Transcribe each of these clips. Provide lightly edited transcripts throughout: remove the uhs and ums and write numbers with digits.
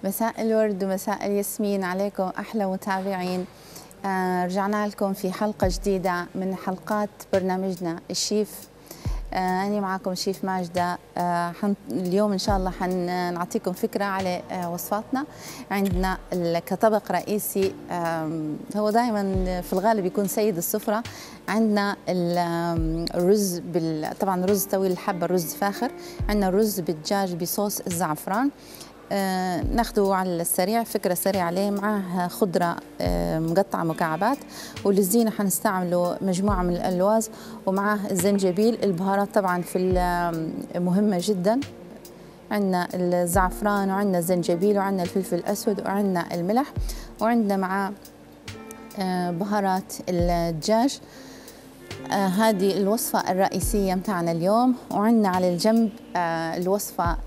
مساء الورد ومساء الياسمين عليكم أحلى متابعين. رجعنا لكم في حلقة جديدة من حلقات برنامجنا الشيف. أنا معكم شيف ماجدة. اليوم إن شاء الله حنعطيكم فكرة على وصفاتنا. عندنا كطبق رئيسي هو دائما في الغالب يكون سيد السفرة. عندنا الرز طبعا رز طويل الحبة، رز فاخر. عندنا رز بالدجاج بصوص الزعفران. ناخده على السريع، فكرة سريعة عليه. معاه خضرة مقطعة مكعبات، وللزينة حنستعملوا مجموعة من الألواز، ومعاه الزنجبيل. البهارات طبعا في مهمة جدا. عندنا الزعفران وعندنا الزنجبيل وعندنا الفلفل الأسود وعندنا الملح، وعندنا معاه بهارات الدجاج. هذه الوصفة الرئيسية متاعنا اليوم. وعندنا على الجنب الوصفة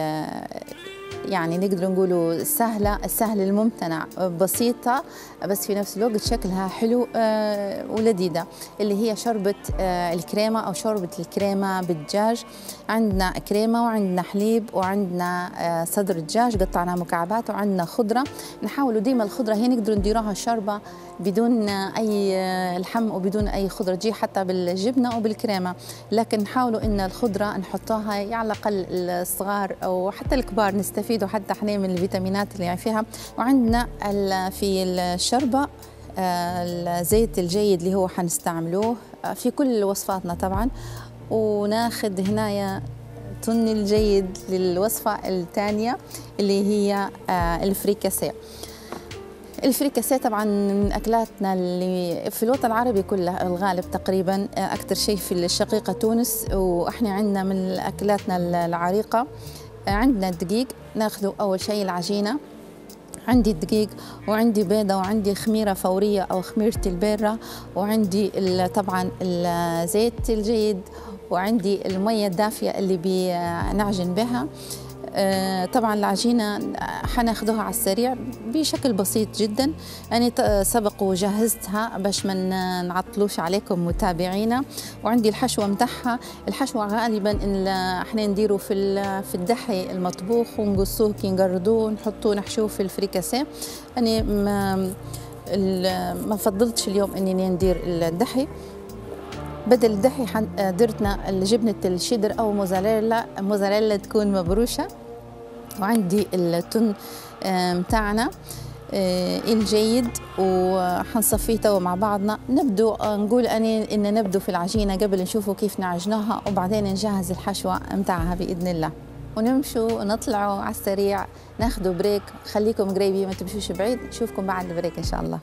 يعني نقدر نقولوا السهل الممتنع، بسيطة بس في نفس الوقت شكلها حلو ولذيذة، اللي هي شوربة الكريمة أو شوربة الكريمة بالدجاج. عندنا كريمة وعندنا حليب وعندنا صدر دجاج قطعناه مكعبات، وعندنا خضرة. نحاولوا ديما الخضرة هي نقدروا نديروها شوربة بدون أي لحم وبدون أي خضرة، تجي حتى بالجبنة وبالكريمة، لكن نحاولوا إن الخضرة نحطوها على الأقل الصغار أو حتى الكبار نستفيدوا حتى احنا من الفيتامينات اللي فيها. وعندنا في الشوربة الزيت الجيد اللي هو حنستعملوه في كل وصفاتنا طبعا. وناخذ هنايا طن الجيد للوصفة الثانية اللي هي الفريكاسيه. الفريكاسيه طبعا من اكلاتنا اللي في الوطن العربي كله الغالب تقريبا، اكثر شيء في الشقيقه تونس، واحنا عندنا من اكلاتنا العريقه. عندنا الدقيق، ناخذ اول شيء العجينه. عندي الدقيق وعندي بيضة وعندي خميرة فورية أو خميرة البيرة، وعندي طبعا الزيت الجيد، وعندي المية الدافية اللي بنعجن بها. طبعا العجينة حناخدوها على السريع بشكل بسيط جدا. أنا سبق وجهزتها باش ما نعطلوش عليكم متابعينا. وعندي الحشوة متاعها. الحشوة غالبا احنا نديروا في الدحي المطبوخ ونقصوه كي نقردوه نحطوه نحشوه في الفريكاسيه. أنا ما فضلتش اليوم اني ندير الدحي. بدل الدحي درتنا جبنة الشيدر أو موزاريلا تكون مبروشة. وعندي التن متاعنا الجيد وحنصفيه توا مع بعضنا. نبدو نقول إن نبدو في العجينة قبل نشوفوا كيف نعجنوها، وبعدين نجهز الحشوة متاعها بإذن الله. ونمشوا ونطلعوا على السريع، ناخذوا بريك. خليكم قريبين ما تمشوش بعيد، نشوفكم بعد البريك إن شاء الله.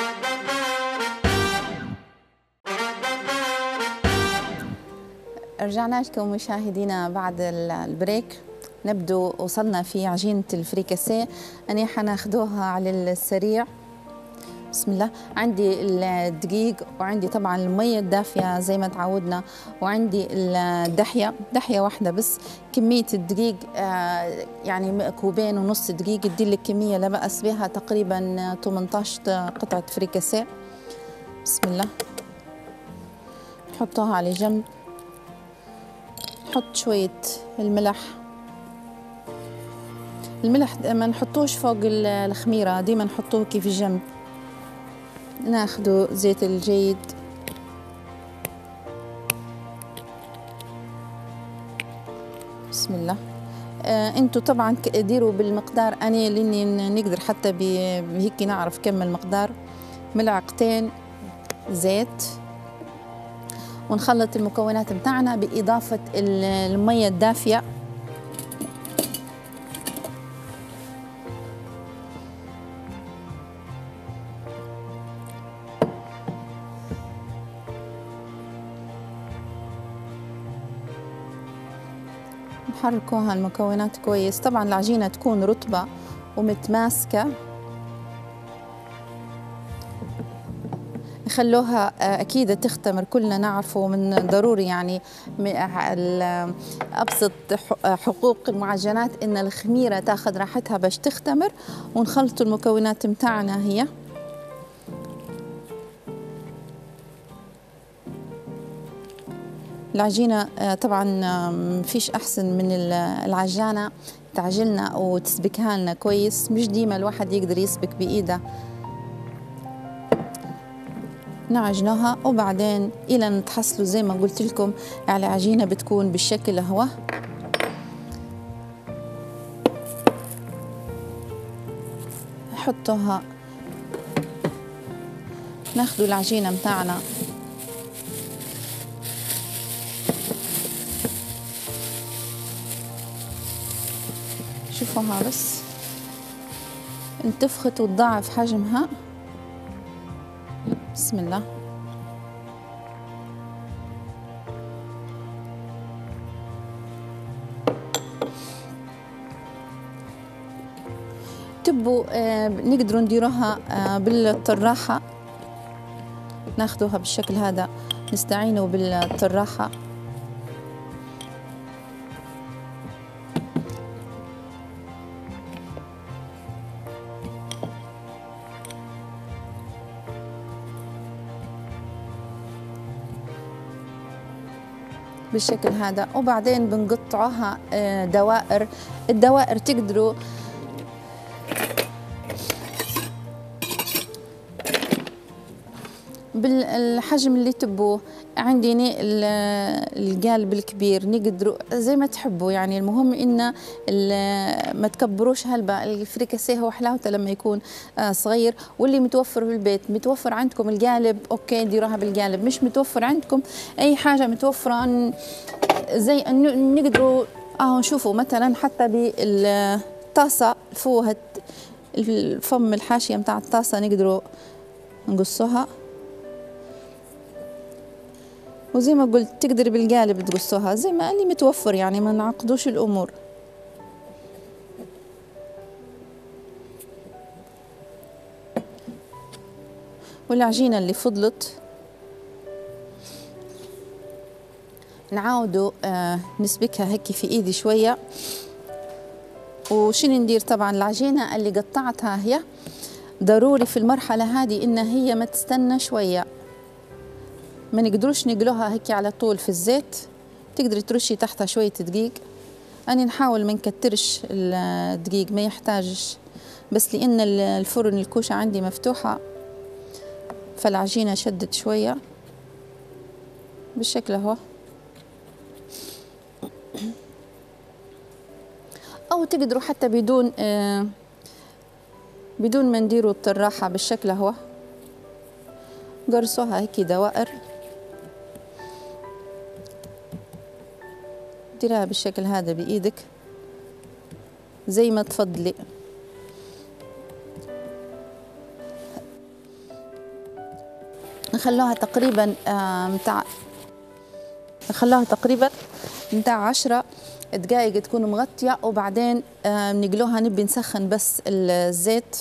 رجعنا لكم مشاهدينا بعد البريك. نبدو وصلنا في عجينة الفريكاسيه. أنا حناخدوها على السريع. بسم الله. عندي الدقيق وعندي طبعا المية الدافية زي ما تعودنا، وعندي دحية واحدة بس. كمية الدقيق يعني كوبين ونص دقيق تدي لك كمية لا بأس بها، تقريبا 18 قطعة فريكاسيه. بسم الله. نحطوها على جنب. نحط شوية الملح ما نحطوش فوق الخميرة، ديما نحطوه كيف الجنب. ناخدو زيت الجيد. بسم الله. انتو طبعا ديروا بالمقدار. انا لاني نقدر حتى بهيك نعرف كم المقدار. ملعقتين زيت. ونخلط المكونات متاعنا بإضافة المية الدافية. نحركوها المكونات كويس. طبعا العجينة تكون رطبة ومتماسكة. خلوها أكيد تختمر. كلنا نعرفه من ضروري يعني أبسط حقوق المعجنات إن الخميرة تاخذ راحتها باش تختمر. ونخلطوا المكونات متاعنا هي. العجينة طبعا مفيش أحسن من العجانة تعجلنا وتسبكها لنا كويس، مش ديما الواحد يقدر يسبك بإيده. نعجنها وبعدين إلى نتحصلوا زي ما قلت لكم على عجينة بتكون بالشكل هو. نحطها، ناخدوا العجينة متاعنا شوفوها بس انتفخت وتضاعف حجمها. بسم الله. تبوا نقدروا نديروها بالطراحة، ناخدوها بالشكل هذا، نستعينوا بالطراحة. بالشكل هذا، وبعدين بنقطعها دوائر. الدوائر تقدروا بالحجم اللي تبوه. عندي القالب الكبير، نقدروا زي ما تحبوا يعني، المهم إن ما تكبروش هلبة. الفريكاسيه هو حلاوته لما يكون صغير. واللي متوفر في البيت، متوفر عندكم القالب اوكي ديروها بالقالب، مش متوفر عندكم اي حاجه متوفره زي نقدروا نشوفوا مثلا حتى بالطاسه فوق الفم الحاشيه متاع الطاسه نقدروا نقصوها، وزي ما قلت تقدر بالقالب تقصوها زي ما اللي متوفر يعني، ما نعقدوش الامور. والعجينه اللي فضلت نعاودوا نسبكها هيك في ايدي شويه. وشنو ندير؟ طبعا العجينه اللي قطعتها هي ضروري في المرحله هذه ان هي ما تستنى شويه، ما نقدروش نقلوها هيك على طول في الزيت. تقدري ترشي تحتها شويه دقيق. أنا نحاول ما نكترش الدقيق، ما يحتاجش، بس لأن الفرن الكوشة عندي مفتوحة فالعجينة شدت شوية بالشكل اهو. أو تقدروا حتى بدون ما نديروا الطراحة بالشكل اهو، قرصوها هيك دوائر، ديرها بالشكل هذا بإيدك زي ما تفضلي. نخلوها تقريبا متاع 10 دقائق تكون مغطية، وبعدين نقلوها. نبي نسخن بس الزيت.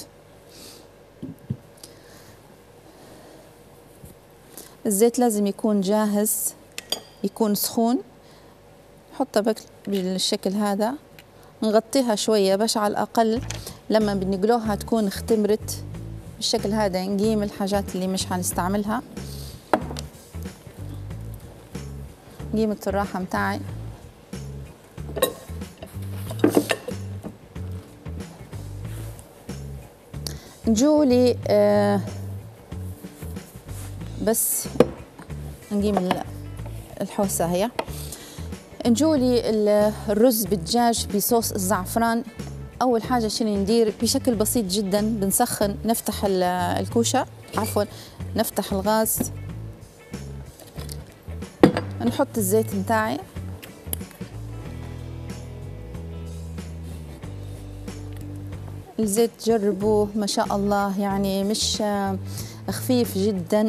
الزيت لازم يكون جاهز، يكون سخون. نحطها بالشكل هذا، نغطيها شوية باش على الأقل لما بنقلوها تكون اختمرت بالشكل هذا. نقيم الحاجات اللي مش هنستعملها، نقيم الطراحة متاعي. نجولي بس نقيم الحوسة هي. نجولي الرز بالدجاج بصوص الزعفران. أول حاجة شنو ندير؟ بشكل بسيط جدا بنسخن، نفتح الكوشة، عفوا نفتح الغاز، نحط الزيت متاعي، الزيت جربوه ما شاء الله يعني مش خفيف جدا.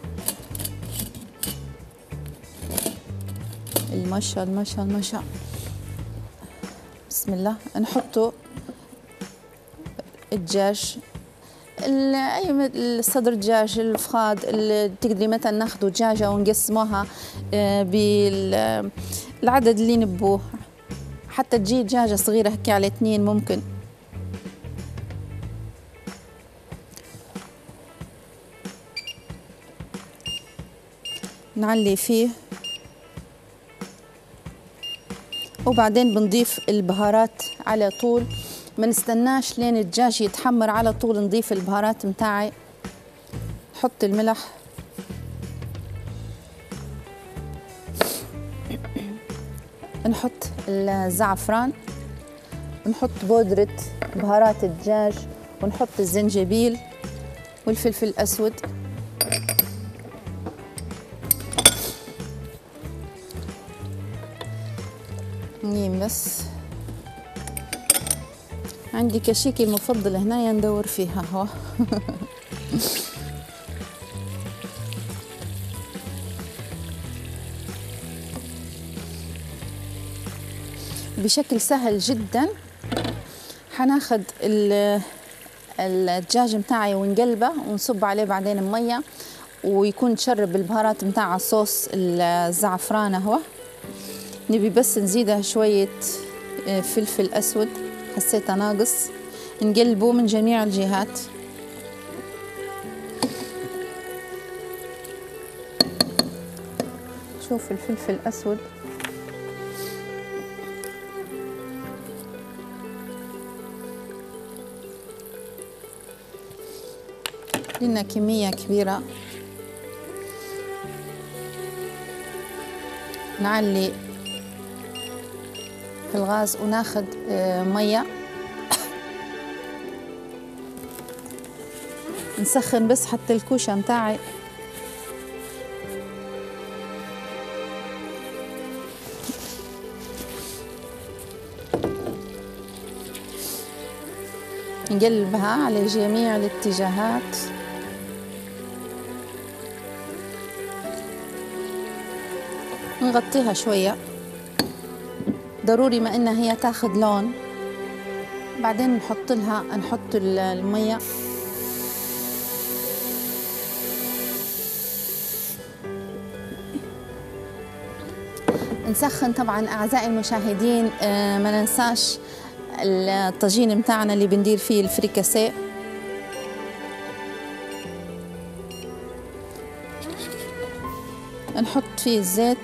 المشا بسم الله. نحطه الدجاج، اي صدر دجاج، الفخاد، تقدري مثلا ناخذوا دجاجه ونقسموها بالعدد اللي نبوه، حتى تجي دجاجه صغيره هيك على 2 ممكن. نعلي فيه وبعدين بنضيف البهارات على طول، ما نستناش لين الدجاج يتحمر، على طول نضيف البهارات متاعي. نحط الملح، نحط الزعفران، نحط بودرة بهارات الدجاج، ونحط الزنجبيل والفلفل الأسود. بس عندي كشيكي المفضل هنا ندور فيها هو بشكل سهل جدا حناخد الدجاج متاعي ونقلبه ونصب عليه بعدين مية، ويكون تشرب البهارات متاع صوص الزعفران اهو. نبي بس نزيدها شوية فلفل أسود، حسيته ناقص، نقلبه من جميع الجهات. شوف الفلفل الأسود لنا كمية كبيرة. نعلي في الغاز وناخد مية، نسخن بس حتى الكوشة متاعي. نقلبها على جميع الاتجاهات. نغطيها شوية، ضروري ما إنها هي تاخد لون. بعدين نحط المية، نسخن طبعا أعزائي المشاهدين. ما ننساش الطاجين متاعنا اللي بندير فيه الفريكاسيه. نحط فيه الزيت،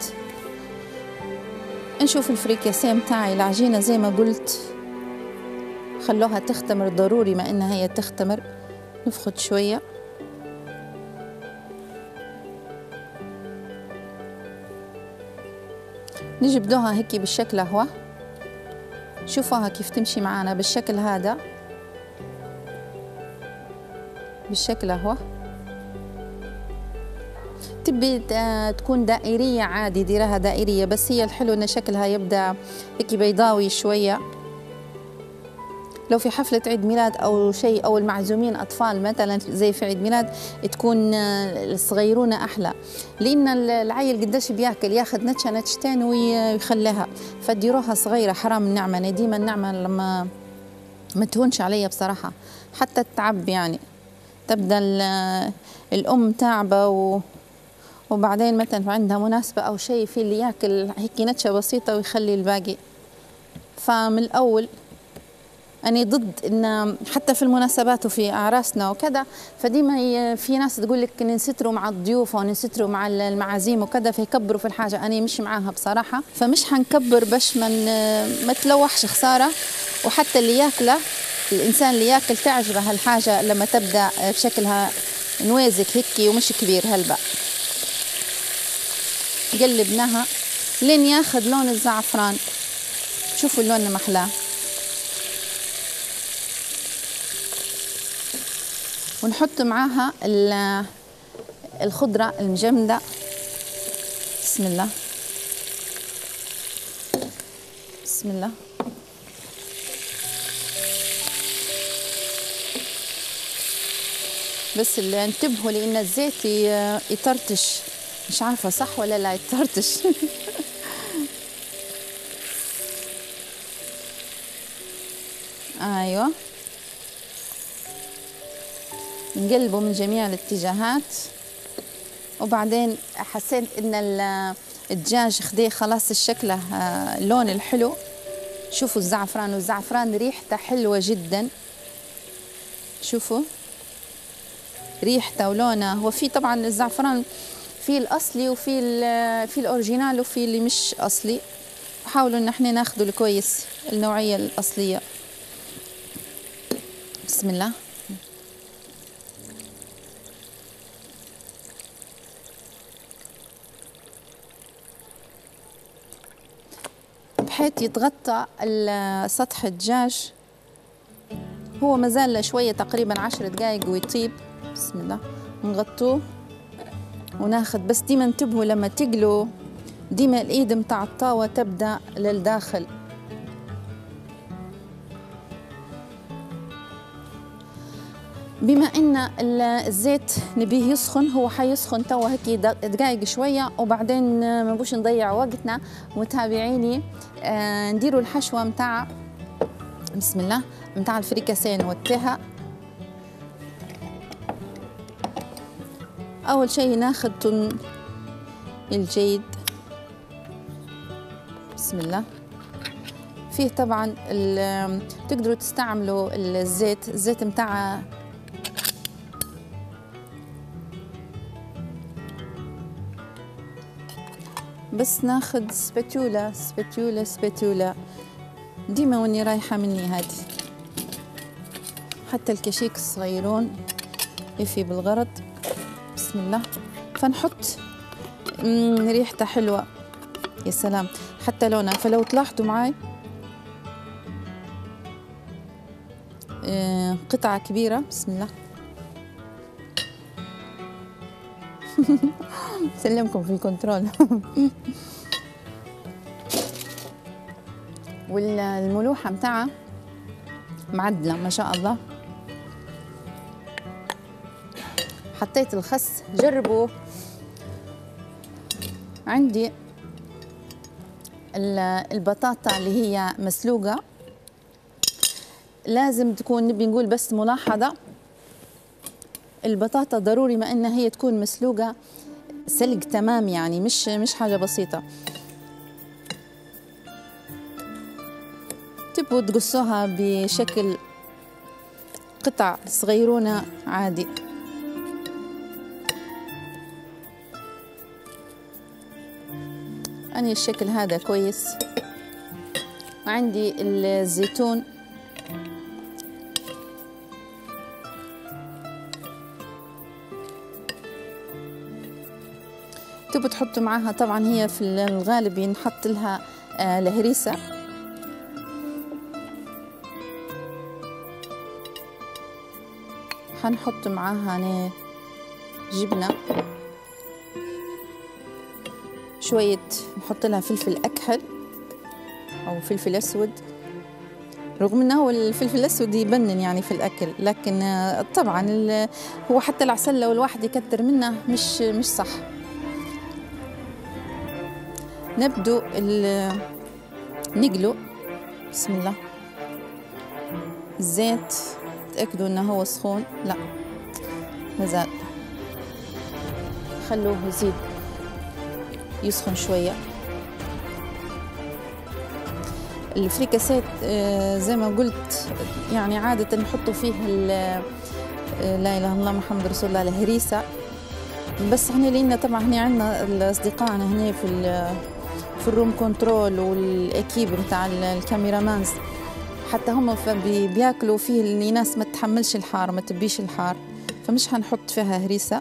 نشوف الفريكاسيه متاعي العجينة زي ما قلت خلوها تختمر، ضروري ما إنها هي تختمر. نفخد شوية، نجي بدوها هيك بالشكل هو. شوفوها كيف تمشي معانا بالشكل هذا، بالشكل هو. تبي تكون دائرية عادي ديرها دائرية، بس هي الحلو ان شكلها يبدأ هيك بيضاوي شوية. لو في حفلة عيد ميلاد أو شيء، أو المعزومين أطفال مثلا زي في عيد ميلاد، تكون الصغيرونة أحلى، لأن العيل قديش بياكل، ياخذ نتشة نتشتين ويخليها، فديروها صغيرة. حرام النعمة، أنا ديما النعمة لما ما تهونش علي بصراحة، حتى التعب يعني. تبدأ الأم تعبة وبعدين مثلا عندها مناسبة أو شيء، في اللي ياكل هيك نتشة بسيطة ويخلي الباقي. فمن الأول أنا ضد إن حتى في المناسبات وفي أعراسنا وكذا، فديما في ناس تقول لك ننستروا مع الضيوف وننستروا مع المعازيم وكذا، فيكبروا في الحاجة. أنا مش معاها بصراحة، فمش حنكبر باش ما تلوحش خسارة. وحتى اللي ياكله، الإنسان اللي ياكل تعجبه هالحاجة لما تبدأ بشكلها نوازك هيك ومش كبير هلبا. قلبناها لين ياخذ لون الزعفران. شوفوا اللون محلاه. ونحط معاها الخضرة المجمدة. بسم الله بسم الله. بس اللي انتبهوا لأن الزيت يطرطش، مش عارفة صح ولا لا يطرطش ايوه. نقلبه من جميع الاتجاهات. وبعدين حسيت ان الدجاج خديه خلاص الشكله اللون الحلو. شوفوا الزعفران، والزعفران ريحته حلوه جدا. شوفوا ريحته ولونه. هو في طبعا الزعفران في الاصلي وفي الاوريجينال وفي اللي مش اصلي. نحاولوا ان احنا ناخذوا الكويس النوعية الأصلية. بسم الله. بحيث يتغطى سطح الدجاج، هو مازال شوية تقريبا 10 دقائق ويطيب. بسم الله. نغطوه وناخذ، بس ديما انتبهوا لما تقلوا ديما الايد متاع الطاوة تبدأ للداخل. بما ان الزيت نبيه يسخن، هو حيسخن توا هيك دقائق شويه، وبعدين ما بوش نضيع وقتنا. متابعيني نديروا الحشوه متاع، بسم الله، متاع الفريكاسيه نوتيها. اول شيء ناخذ تن الجيد، بسم الله. فيه طبعا تقدروا تستعملوا الزيت متاع بس ناخذ سباتولا ديما واني رايحة مني هادي، حتى الكشيك الصغيرون يفي بالغرض. بسم الله. فنحط ريحتها حلوة، يا سلام، حتى لونها. فلو تلاحظوا معي قطعة كبيرة، بسم الله. سلمكم في الكنترول. والملوحة متاعها معدلة ما شاء الله. حطيت الخس، جربوا. عندي البطاطا اللي هي مسلوقة، لازم تكون، نبي نقول بس ملاحظة، البطاطا ضروري ما انها هي تكون مسلوقة سلق تمام، يعني مش حاجة بسيطة. تبوا تقصوها بشكل قطع صغيرونة عادي. أني الشكل هذا كويس. عندي الزيتون، تبوا تحطوا معاها، طبعا هي في الغالب ينحط لها الهريسة. حنحط معاها جبنة، شوية نحط لها فلفل أكحل أو فلفل أسود، رغم أنه هو الفلفل الأسود يبنن يعني في الأكل، لكن طبعا هو حتى العسل لو الواحد يكتر منه مش صح. نبدو نقلو، بسم الله. الزيت تأكدوا أنه هو سخون، لا مازال، خلوه يزيد يسخن شوية. الفريكاسات زي ما قلت يعني عادة نحطوا فيه لا إله إلا الله محمد رسول الله الهريسة، بس احنا لينا طبعا هنا عندنا أصدقائنا هنا في الروم كنترول والأكيب بتاع الكاميرامانز، حتى هم بياكلوا فيه، اللي ناس ما تتحملش الحار، ما تبيش الحار، فمش هنحط فيها هريسة.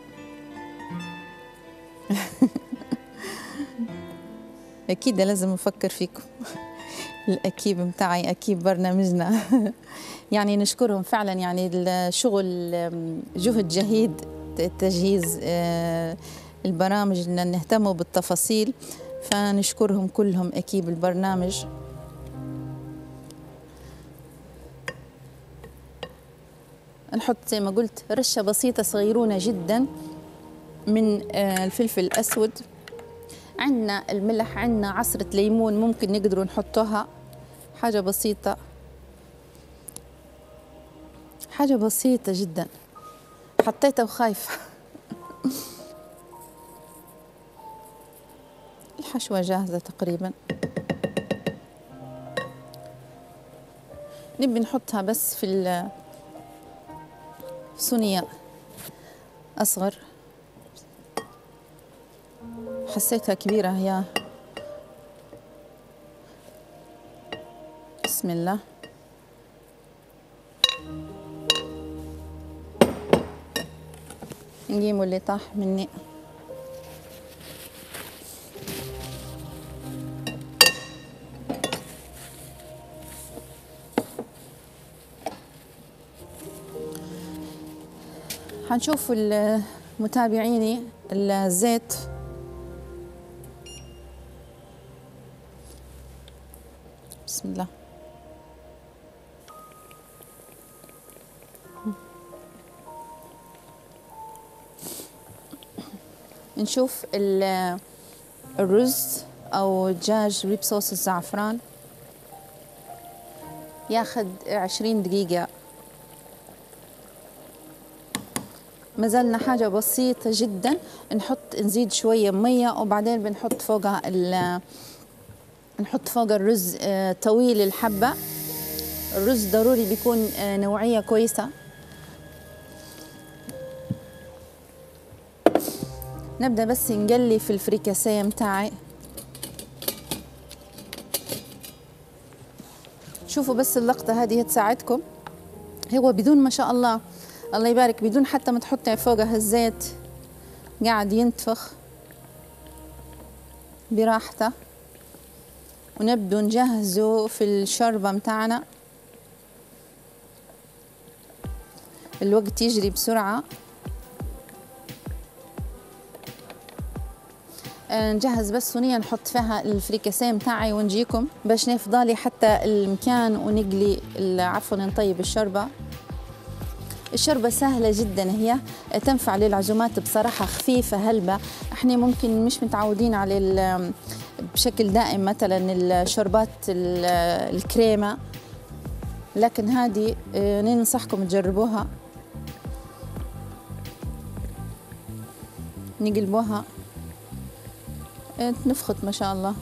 أكيد لازم نفكر فيكم. الأكيب متاعي، أكيب برنامجنا. يعني نشكرهم فعلا، يعني الشغل جهد جهيد تجهيز البرامج، إن نهتموا بالتفاصيل، فنشكرهم كلهم أكيب البرنامج. نحط زي ما قلت رشة بسيطة صغيرونة جدا من الفلفل الأسود. عندنا الملح، عندنا عصرة ليمون ممكن نقدروا نحطوها، حاجة بسيطة، حاجة بسيطة جدا. حطيتها وخايفة. الحشوة جاهزة تقريبا. نبي نحطها بس في صينية أصغر، حسيتها كبيرة هي. بسم الله. نجيبوا اللي طاح مني. حنشوف متابعيني الزيت بسم الله. نشوف الرز او دجاج بصوص الزعفران ياخد 20 دقيقة. ما زلنا حاجة بسيطة جدا، نزيد شوية مية وبعدين بنحط فوقها نحط فوق الرز طويل الحبة. الرز ضروري بيكون نوعية كويسة. نبدأ بس نقلي في الفريكاسيه متاعي. شوفوا بس اللقطة هذه تساعدكم. هو بدون ما شاء الله الله يبارك، بدون حتى ما تحطي فوقها الزيت، قاعد ينتفخ براحته. ونبدو نجهزه في الشوربة متاعنا. الوقت يجري بسرعة. نجهز بس صينية نحط فيها الفريكاسيه متاعي ونجيكم باش نفضالي حتى المكان ونقلي عفوا نطيب الشوربة. الشوربة سهلة جدا، هي تنفع للعزومات بصراحة، خفيفة هلبة. احنا ممكن مش متعودين على بشكل دائم مثلا الشوربات الكريمة، لكن هذه ننصحكم تجربوها. نقلبوها تنفخت ما شاء الله.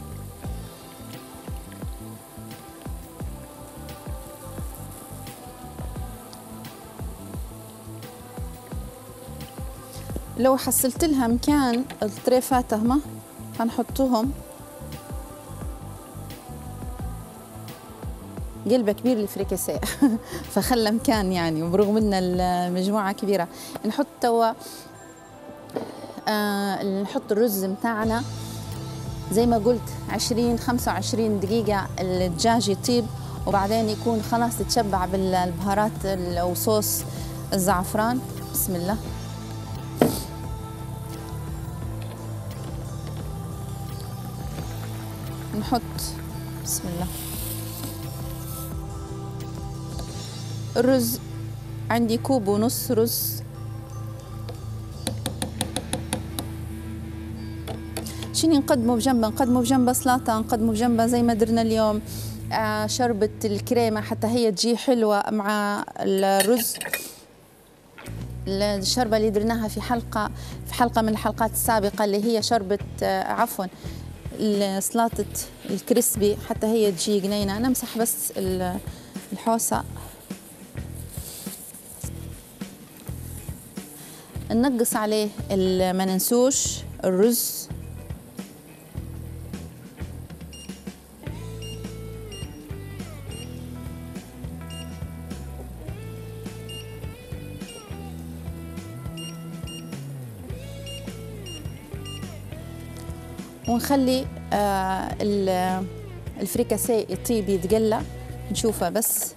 لو حصلت لها مكان الطريفات هما هنحطوهم. قلبه كبير الفريكاسيه فخلى مكان يعني، وبرغم ان المجموعه كبيره. نحط توا نحط الرز متاعنا زي ما قلت 20-25 دقيقة الدجاج يطيب، وبعدين يكون خلاص تشبع بالبهارات أو صوص الزعفران. بسم الله. نحط بسم الله الرز. عندي كوب ونص رز. شنو نقدمه بجنبه؟ نقدمه بجنبه سلطة، نقدمه بجنبه زي ما درنا اليوم شربة الكريمة حتى هي تجي حلوة مع الرز. الشربة اللي درناها في حلقة من الحلقات السابقة اللي هي شربة عفوا سلطة الكريسبي حتى هي تجي جنينة. نمسح بس الحوسة. ننقص عليه ما ننسوش الرز. ونخلي الفريكاسيه يطيب يتقلى نشوفه بس.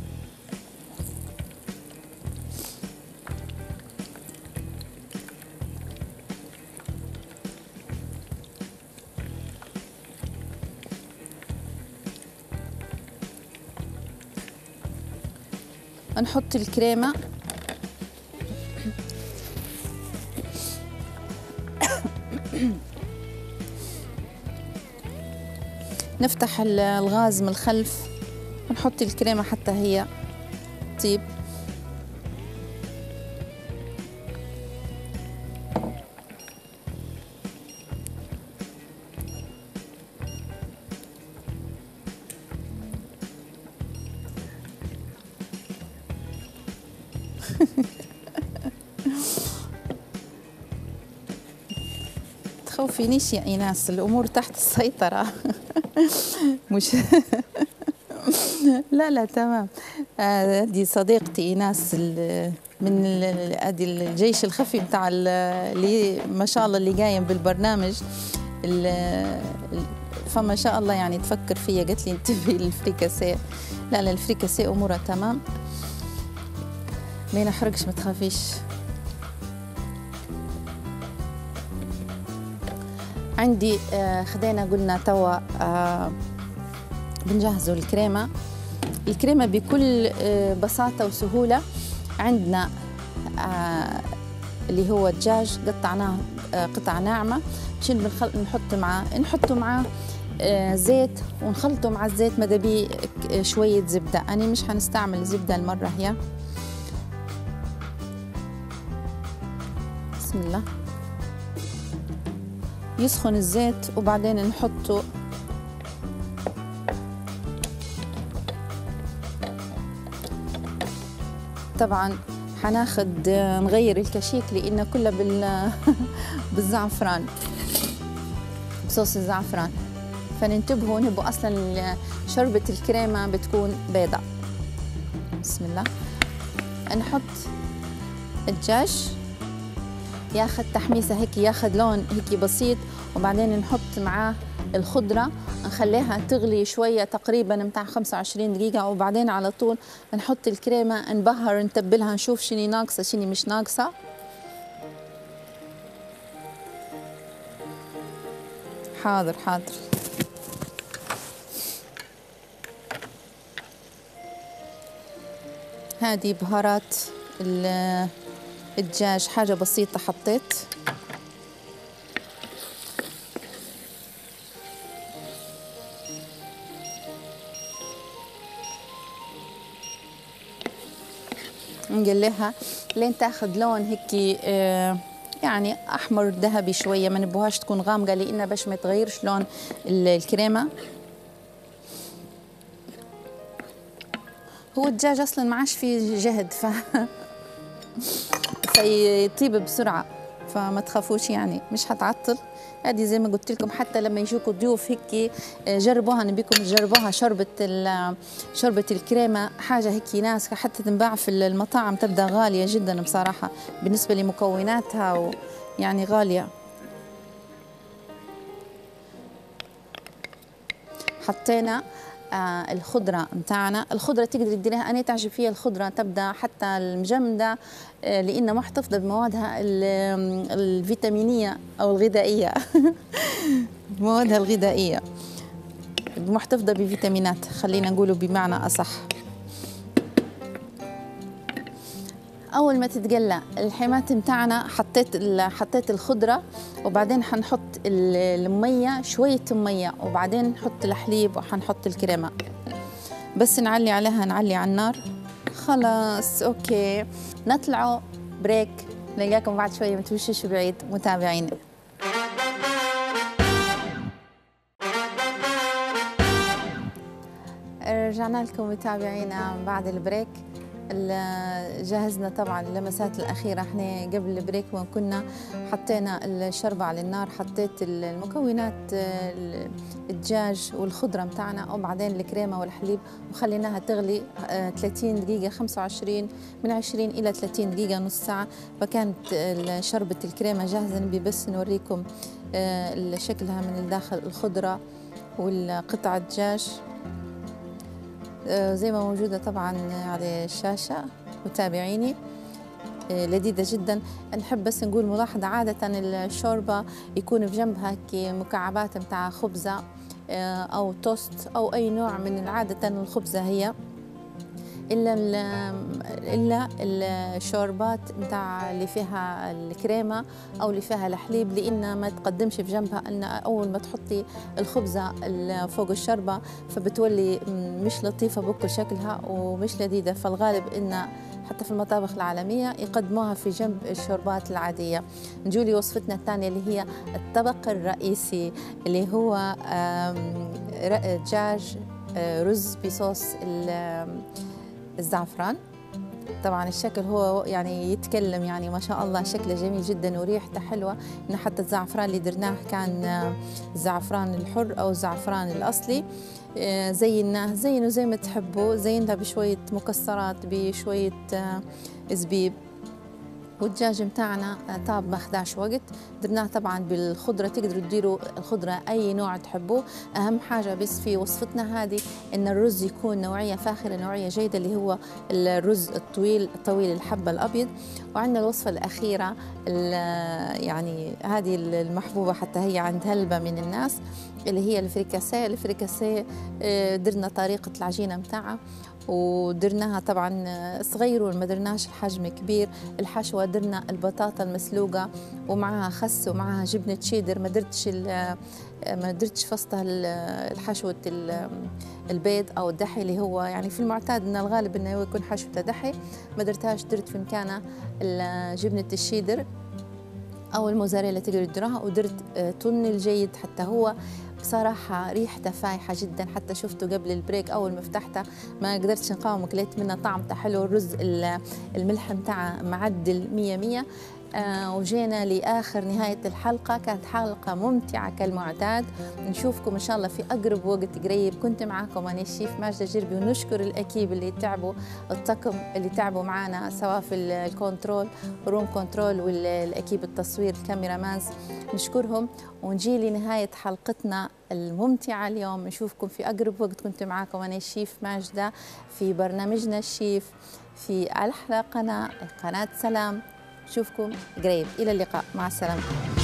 نحط الكريمة نفتح الغاز من الخلف ونحط الكريمة حتى هي تطيب. تخوفينيش يا إيناس، الأمور تحت السيطرة. مش لا لا تمام. هذه صديقتي ايناس من هذه الجيش الخفي بتاع اللي ما شاء الله اللي قايم بالبرنامج. فما شاء الله يعني تفكر فيا، قالت لي انتبهي للفريكاسيه. لا لا الفريكاسيه امورها تمام، ما ينحرقش ما تخافيش. عندي خدينا قلنا توا بنجهزوا الكريمه. الكريمه بكل بساطه وسهوله. عندنا اللي هو الدجاج قطعناه قطع ناعمه، نحطه معاه زيت ونخلطه مع الزيت، ماذا بيه شويه زبده. انا مش حنستعمل زبده المره هي. بسم الله. يسخن الزيت وبعدين نحطه طبعا حناخد نغير الكشيك لأنه كله بالزعفران، بصوص الزعفران. فننتبهوا نبقوا أصلا شربة الكريمة بتكون بيضة. بسم الله. نحط الدجاج ياخد تحميصة هيك، ياخد لون هيك بسيط، وبعدين نحط معاه الخضرة نخليها تغلي شوية تقريبا متاع 25 دقيقة، وبعدين على طول نحط الكريمة نبهر نتبلها نشوف شني ناقصة شني مش ناقصة. حاضر حاضر. هذه بهارات الدجاج، حاجة بسيطة حطيت. نقليها لين تاخذ لون هيك يعني احمر ذهبي شويه، ما نبوهاش تكون غامقه لانها باش ما يتغيرش لون الكريمه. هو الدجاج اصلا ما عادش فيه جهد فيطيب بسرعه، فما تخافوش يعني مش حتعطل. هذه زي ما قلت لكم حتى لما يجوكوا ضيوف هيك جربوها، نبيكم تجربوها. شوربة الكريمة حاجة هيك ناسكة، حتى تنباع في المطاعم تبدا غالية جدا بصراحة بالنسبة لمكوناتها، يعني غالية. حطينا الخضرة متاعنا. الخضرة تقدر تديريها، أنا تعجب فيها الخضرة تبدأ حتى المجمدة لأنها محتفظة بموادها الفيتامينية أو الغذائية موادها الغذائية محتفظة بفيتامينات، خلينا نقوله بمعنى أصح. أول ما تتقلى الحمات متاعنا حطيت الخضرة، وبعدين حنحط المية شوية مية، وبعدين نحط الحليب وحنحط الكريمة. بس نعلي عليها، نعلي على النار. خلاص أوكي، نطلعوا بريك، نلقاكم بعد شوية، ما تمشوش بعيد متابعينا. رجعنا لكم متابعينا بعد البريك. جهزنا طبعا اللمسات الأخيرة. احنا قبل البريك كنا حطينا الشربة على النار، حطيت المكونات الدجاج والخضرة متاعنا، وبعدين الكريمة والحليب، وخليناها تغلي 30 دقيقة 25 من 20 إلى 30 دقيقة نص ساعة. فكانت شربة الكريمة جاهزة. نبي بس نوريكم شكلها من الداخل، الخضرة والقطع الدجاج زي ما موجودة طبعا على الشاشة. متابعيني لذيذة جدا. نحب بس نقول ملاحظة، عادة الشوربة يكون بجنبها مكعبات متاع خبزة أو توست أو أي نوع من عادة الخبزة هي، إلا الشوربات متاع اللي فيها الكريمة أو اللي فيها الحليب، لأنها ما تقدمش بجنبها أن أول ما تحطي الخبزة فوق الشوربة فبتولي مش لطيفة بكل شكلها ومش لذيذة. فالغالب إن حتى في المطابخ العالمية يقدموها في جنب الشوربات العادية. نجولي وصفتنا الثانية اللي هي الطبق الرئيسي، اللي هو دجاج رز بصوص الزعفران. طبعا الشكل هو يعني يتكلم، يعني ما شاء الله شكله جميل جدا وريحته حلوه. إن حتى الزعفران اللي درناه كان الزعفران الحر او الزعفران الاصلي. زينوا زي ما تحبوا، زينها بشوية مكسرات، بشوية زبيب. والدجاج متاعنا طاب ما خداش وقت، درناه طبعا بالخضره، تقدروا تديروا الخضره اي نوع تحبوه. اهم حاجه بس في وصفتنا هذه ان الرز يكون نوعيه فاخره، نوعيه جيده، اللي هو الرز الطويل الحبه الابيض. وعندنا الوصفه الاخيره يعني هذه المحبوبه حتى هي عند هلبة من الناس، اللي هي الفريكاسيه. درنا طريقه العجينه متاعها ودرناها طبعا صغير، ما درناش الحجم كبير. الحشوه درنا البطاطا المسلوقه ومعها خس ومعها جبنه شيدر، ما درتش فصتها الحشوه البيض او الدحي، اللي هو يعني في المعتاد ان الغالب انه يكون حشوته دحي، ما درتهاش. درت في مكانها جبنه الشيدر او الموزاريلا تقدروا تديروها، ودرت تن الجيد حتى هو بصراحة ريحته فايحة جدا. حتى شفته قبل البريك أول ما فتحته ما قدرتش نقاوم، كليت منه طعمته حلو. الرز الملح متاعه معدل 100. وجينا لآخر نهاية الحلقة، كانت حلقة ممتعة كالمعتاد. نشوفكم إن شاء الله في أقرب وقت قريب. كنت معكم أنا الشيف ماجدة جربي، ونشكر الأكيب اللي تعبوا، الطاقم اللي تعبوا معنا سواء في الكنترول روم كنترول والأكيب التصوير الكاميرا مانز، نشكرهم. ونجي لنهاية حلقتنا الممتعة اليوم. نشوفكم في أقرب وقت. كنت معكم أنا الشيف ماجدة في برنامجنا الشيف في أحلى قناة سلام. نشوفكم قريب، إلى اللقاء، مع السلامة.